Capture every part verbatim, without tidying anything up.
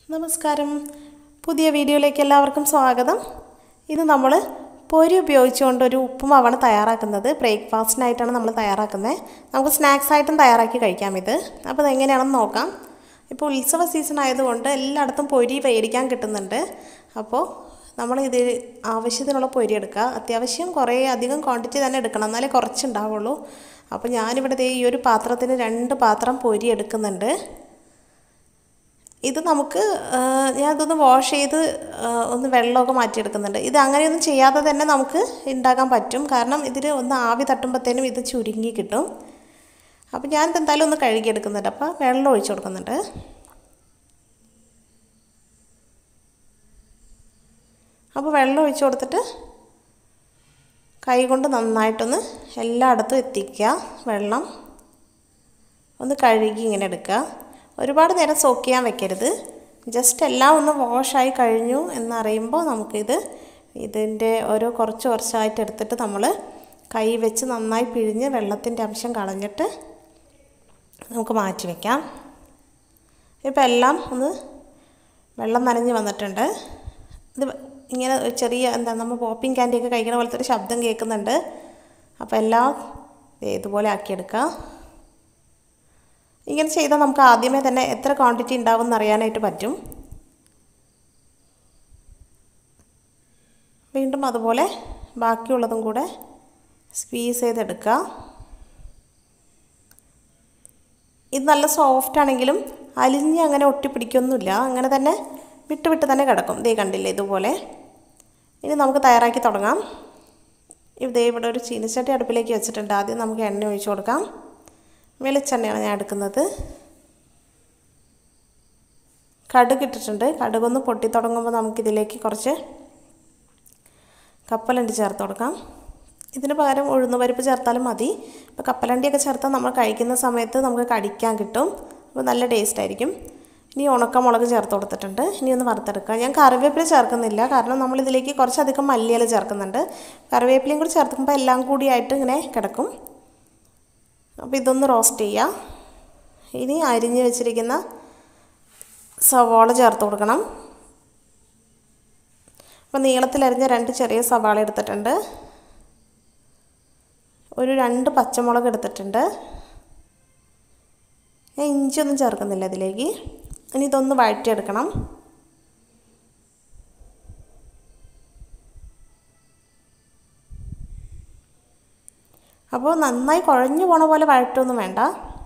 നമസ്കാരം. പുതിയ വീഡിയോയിലേക്ക് എല്ലാവർക്കും സ്വാഗതം. ഇത് നമ്മൾ പൊരി ഉപയോഗിച്ചുകൊണ്ട് ഒരു ഉപ്പുമാവാണ് തയ്യാറാക്കുന്നത്. ബ്രേക്ക്ഫാസ്റ്റിനായിട്ടാണ് നമ്മൾ തയ്യാറാക്കുന്നത്. നമുക്ക് സ്നാക്സ് ആയിട്ടും തയ്യാറാക്കി കഴിക്കാം ഇത്. അപ്പോൾ അതെങ്ങനെയാണെന്ന് നോക്കാം. ഇപ്പോൾ ഉത്സവ സീസൺ ആയതുകൊണ്ട് എല്ലായിടത്തും പൊരി മേടിക്കാൻ കിട്ടുന്നുണ്ട്. അപ്പോൾ നമ്മൾ ഇത് ആവശ്യത്തിനുള്ള പൊരി എടുക്കുക. അത്യാവശ്യം കുറേ അധികം ക്വാണ്ടിറ്റി തന്നെ എടുക്കണം, എന്നാലേ കുറച്ചുണ്ടാവുള്ളൂ. അപ്പോൾ ഞാനിവിടെ ഈ ഒരു പാത്രത്തിന് രണ്ട് പാത്രം പൊരി എടുക്കുന്നുണ്ട്. ഇത് നമുക്ക് ഞാൻ ഇതൊന്ന് വാഷ് ചെയ്ത് ഒന്ന് വെള്ളമൊക്കെ മാറ്റിയെടുക്കുന്നുണ്ട്. ഇത് അങ്ങനെയൊന്നും ചെയ്യാതെ തന്നെ നമുക്ക് ഉണ്ടാക്കാൻ പറ്റും. കാരണം ഇതിൽ ഒന്ന് ആവി തട്ടുമ്പോഴത്തേനും ഇത് ചുരുങ്ങി കിട്ടും. അപ്പോൾ ഞാൻ എന്തായാലും ഒന്ന് കഴുകിയെടുക്കുന്നുണ്ട്. അപ്പോൾ വെള്ളം ഒഴിച്ചു കൊടുക്കുന്നുണ്ട്. അപ്പോൾ വെള്ളം ഒഴിച്ചു കൊടുത്തിട്ട് കൈ കൊണ്ട് നന്നായിട്ടൊന്ന് എല്ലായിടത്തും എത്തിക്കുക. വെള്ളം ഒന്ന് കഴുകി ഇങ്ങനെ എടുക്കുക. ഒരുപാട് നേരം സോക്ക് ചെയ്യാൻ വെക്കരുത്. ജസ്റ്റ് എല്ലാം ഒന്ന് വാഷായി കഴിഞ്ഞു എന്നറിയുമ്പോൾ നമുക്കിത് ഇതിൻ്റെ ഓരോ കുറച്ച് കുറച്ചായിട്ട് എടുത്തിട്ട് നമ്മൾ കൈ വെച്ച് നന്നായി പിഴിഞ്ഞ് വെള്ളത്തിൻ്റെ അംശം കളഞ്ഞിട്ട് നമുക്ക് മാറ്റി വയ്ക്കാം. ഇപ്പോൾ എല്ലാം ഒന്ന് വെള്ളം നനഞ്ഞ് വന്നിട്ടുണ്ട്. ഇത് ഇങ്ങനെ ചെറിയ എന്താ നമ്മൾ പോപ്പിംഗ് ക്യാൻഡിയൊക്കെ കഴിക്കുന്ന പോലത്തെ ഒരു ശബ്ദം കേൾക്കുന്നുണ്ട്. അപ്പോൾ എല്ലാം ഇതുപോലെ ആക്കിയെടുക്കുക. ഇങ്ങനെ ചെയ്താൽ നമുക്ക് ആദ്യമേ തന്നെ എത്ര ക്വാണ്ടിറ്റി ഉണ്ടാവും എന്നറിയാനായിട്ട് പറ്റും. വീണ്ടും അതുപോലെ ബാക്കിയുള്ളതും കൂടെ സ്ക്വീസ് ചെയ്തെടുക്കുക. ഇത് നല്ല സോഫ്റ്റ് ആണെങ്കിലും അലിഞ്ഞ് അങ്ങനെ ഒട്ടിപ്പിടിക്കൊന്നുമില്ല. അങ്ങനെ തന്നെ വിട്ട് വിട്ട് തന്നെ കിടക്കും. ദേ കണ്ടില്ലേ ഇതുപോലെ. ഇനി നമുക്ക് തയ്യാറാക്കി തുടങ്ങാം. ഇതേ ഇവിടെ ഒരു ചീനച്ചട്ടി അടുപ്പിലേക്ക് വെച്ചിട്ടുണ്ട്. ആദ്യം നമുക്ക് എണ്ണ ഒഴിച്ചു കൊടുക്കാം. വെളിച്ചെണ്ണയാണ് ഞാൻ എടുക്കുന്നത്. കടുക് ഇട്ടിട്ടുണ്ട്. കടുകൊന്ന് പൊട്ടി തുടങ്ങുമ്പോൾ നമുക്കിതിലേക്ക് കുറച്ച് കപ്പലണ്ടി ചേർത്ത് കൊടുക്കാം. ഇതിന് പകരം ഉഴുന്നുപരിപ്പ് ചേർത്താലും മതി. ഇപ്പോൾ കപ്പലണ്ടിയൊക്കെ ചേർത്താൽ നമ്മൾ കഴിക്കുന്ന സമയത്ത് നമുക്ക് കടിക്കാൻ കിട്ടും. അപ്പോൾ നല്ല ടേസ്റ്റ് ആയിരിക്കും. ഇനി ഉണക്കമുളക് ചേർത്ത് കൊടുത്തിട്ടുണ്ട്. ഇനി ഒന്ന് വറുത്തെടുക്കുക. ഞാൻ കറിവേപ്പില ചേർക്കുന്നില്ല, കാരണം നമ്മളിതിലേക്ക് കുറച്ചധികം മല്ലിയില ചേർക്കുന്നുണ്ട്. കറിവേപ്പിലയും കൂടി ചേർക്കുമ്പോൾ എല്ലാം കൂടിയായിട്ട് ഇങ്ങനെ കിടക്കും. അപ്പോൾ ഇതൊന്ന് റോസ്റ്റ് ചെയ്യാം. ഇനി അരിഞ്ഞ് വെച്ചിരിക്കുന്ന സവാള ചേർത്ത് കൊടുക്കണം. അപ്പോൾ നീളത്തിലരിഞ്ഞ രണ്ട് ചെറിയ സവാള എടുത്തിട്ടുണ്ട്. ഒരു രണ്ട് പച്ചമുളക് എടുത്തിട്ടുണ്ട്. ഞാൻ ഇഞ്ചിയൊന്നും ചേർക്കുന്നില്ല ഇതിലേക്ക്. ഇനി ഇതൊന്ന് വഴറ്റിയെടുക്കണം. അപ്പോൾ നന്നായി കുഴഞ്ഞു പോണ പോലെ വഴറ്റൊന്നും വേണ്ട.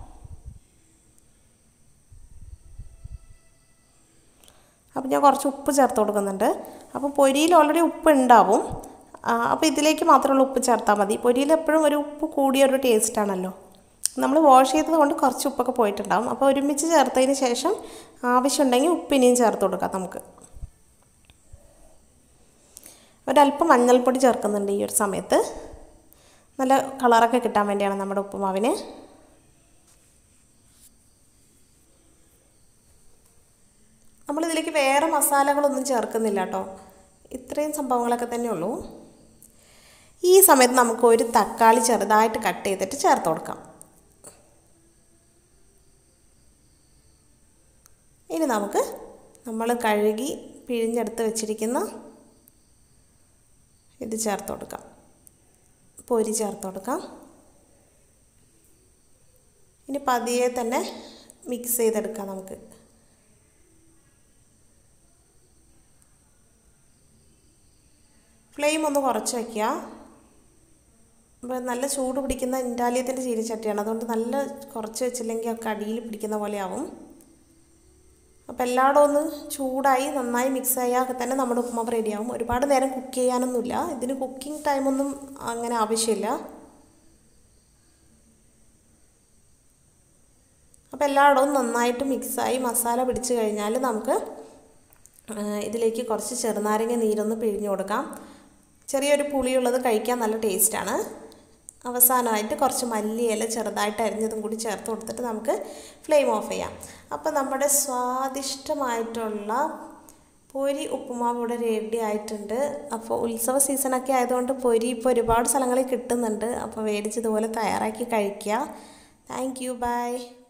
അപ്പോൾ ഞാൻ കുറച്ച് ഉപ്പ് ചേർത്ത് കൊടുക്കുന്നുണ്ട്. അപ്പോൾ പൊരിയിൽ ഓൾറെഡി ഉപ്പ് ഉണ്ടാവും. അപ്പോൾ ഇതിലേക്ക് മാത്രമുള്ള ഉപ്പ് ചേർത്താൽ മതി. പൊരിയിൽ എപ്പോഴും ഒരു ഉപ്പ് കൂടിയൊരു ടേസ്റ്റാണല്ലോ. നമ്മൾ വാഷ് ചെയ്തത് കൊണ്ട് കുറച്ച് ഉപ്പൊക്കെ പോയിട്ടുണ്ടാവും. അപ്പോൾ ഒരുമിച്ച് ചേർത്തതിന് ശേഷം ആവശ്യമുണ്ടെങ്കിൽ ഉപ്പിനെയും ചേർത്ത് കൊടുക്കാം നമുക്ക്. ഒരല്പം മഞ്ഞൾപ്പൊടി ചേർക്കുന്നുണ്ട് ഈ ഒരു സമയത്ത്. നല്ല കളറൊക്കെ കിട്ടാൻ വേണ്ടിയാണ് നമ്മുടെ ഉപ്പുമാവിന്. നമ്മളിതിലേക്ക് വേറെ മസാലകളൊന്നും ചേർക്കുന്നില്ല കേട്ടോ. ഇത്രയും സംഭവങ്ങളൊക്കെ തന്നെയുള്ളൂ. ഈ സമയത്ത് നമുക്ക് ഒരു തക്കാളി ചെറുതായിട്ട് കട്ട് ചെയ്തിട്ട് ചേർത്ത് കൊടുക്കാം. ഇനി നമുക്ക് നമ്മൾ കഴുകി പിഴിഞ്ഞെടുത്ത് വെച്ചിരിക്കുന്ന ഇത് ചേർത്ത് കൊടുക്കാം. പൊരി ചേർത്ത് കൊടുക്കാം. ഇനി പതിയെ തന്നെ മിക്സ് ചെയ്തെടുക്കാം നമുക്ക്. ഫ്ലെയിം ഒന്ന് കുറച്ച് വയ്ക്കുക. അപ്പോൾ നല്ല ചൂട് പിടിക്കുന്ന ഇൻഡാലിയത്തിൻ്റെ ചീനച്ചട്ടിയാണ്, അതുകൊണ്ട് നല്ല കുറച്ച് വെച്ചില്ലെങ്കിൽ ഒക്കെ അടിയിൽ പിടിക്കുന്ന പോലെ ആവും. അപ്പോൾ എല്ലായിടും ഒന്ന് ചൂടായി നന്നായി മിക്സ് ആയാൽ തന്നെ നമ്മുടെ ഉപ്പുമാവ് റെഡിയാവും. ഒരുപാട് നേരം കുക്ക് ചെയ്യാനൊന്നുമില്ല. ഇതിന് കുക്കിംഗ് ടൈമൊന്നും അങ്ങനെ ആവശ്യമില്ല. അപ്പോൾ എല്ലായിടവും നന്നായിട്ട് മിക്സായി മസാല പിടിച്ച് കഴിഞ്ഞാൽ നമുക്ക് ഇതിലേക്ക് കുറച്ച് ചെറുനാരങ്ങ നീരൊന്ന് പിഴിഞ്ഞ് കൊടുക്കാം. ചെറിയൊരു പുളിയുള്ളത് കഴിക്കാൻ നല്ല ടേസ്റ്റാണ്. അവസാനമായിട്ട് കുറച്ച് മല്ലിയില ചെറുതായിട്ട് അരിഞ്ഞതും കൂടി ചേർത്ത് കൊടുത്തിട്ട് നമുക്ക് ഫ്ലെയിം ഓഫ് ചെയ്യാം. അപ്പോൾ നമ്മുടെ സ്വാദിഷ്ടമായിട്ടുള്ള പൊരി ഉപ്പുമാവ് ഇവിടെ റെഡി ആയിട്ടുണ്ട്. അപ്പോൾ ഉത്സവ സീസണൊക്കെ ആയതുകൊണ്ട് പൊരി ഇപ്പോൾ ഒരുപാട് സ്ഥലങ്ങളിൽ കിട്ടുന്നുണ്ട്. അപ്പോൾ മേടിച്ചതുപോലെ തയ്യാറാക്കി കഴിക്കുക. Thank you. ബൈ.